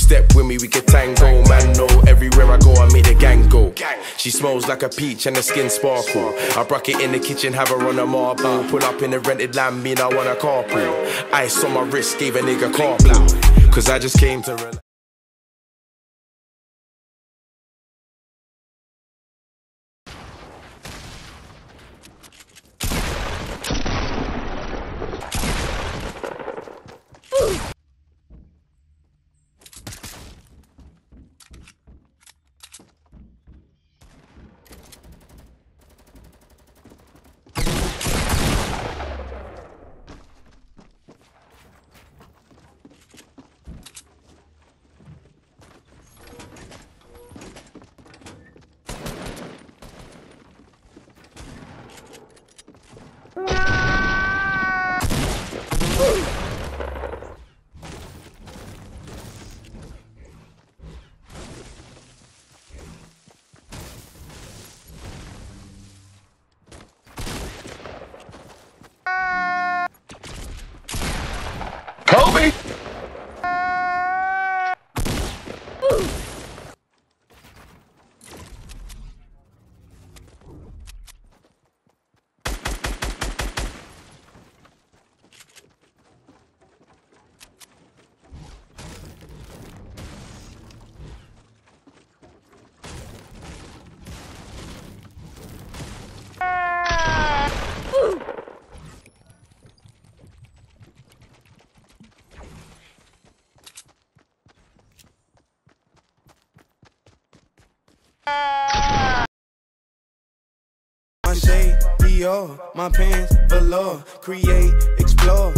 Step with me, we can tango. Man, know everywhere I go, I make the gang go. She smells like a peach and the skin sparkle. I brock it in the kitchen, have her on a marble. Pull up in the rented land, mean I want a carpool. Ice on my wrist, gave a nigga carpool. Cause I just came to relax. Kobe! My shade, Dior, my pants, velour. Create, explore,